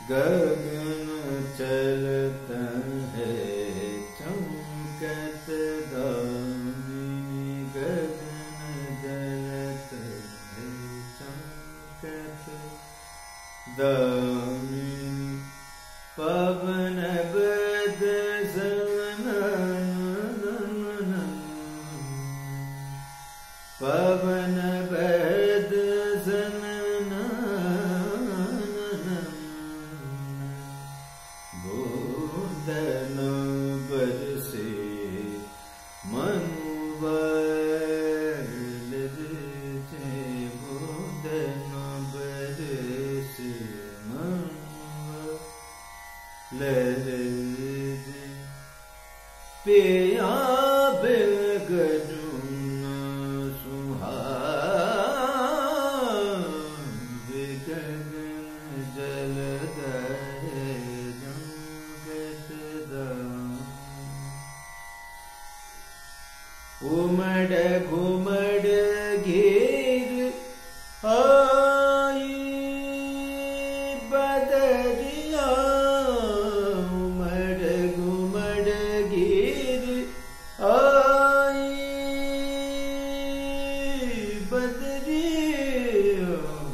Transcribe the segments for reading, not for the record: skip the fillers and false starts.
गगन चलत है चमकत दामिनी, गगन चलत है चमकत दामिनी। पवन बद पवन बद गोदन बरसे मनुबल गोदन बरसे मनुबल पिया बिन गजुन सुहाग, गगन जलद है जमकत दामिनी। उमड़ घुमड़ घेर आई बदरिया, उमड़ घुमड़ घेर आई बदरिया,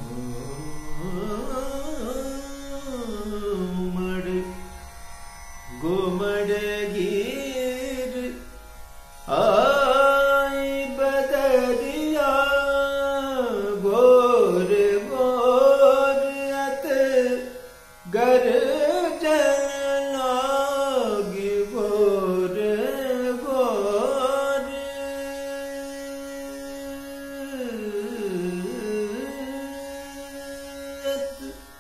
उमड़ घुमड़ घेर आई बदरिया। गोर गोर अत गरजन लागी, गोर गोर अत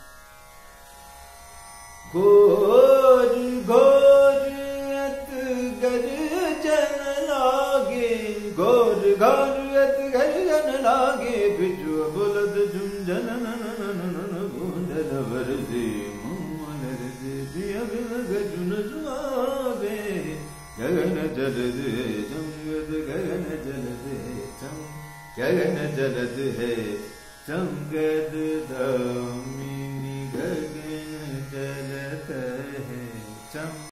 गोर गोर अत गरजन लागे, गोर गोर अत गरजन लागे। बिजु बुलद झुंझन गूंजन बरसे मुमन रसे, दिया बिन गजुन सुहावे। गगन जलद है चमकत, गगन जलद है चम, गगन जलद है चमकत दामिनी, गगन जलत है चम।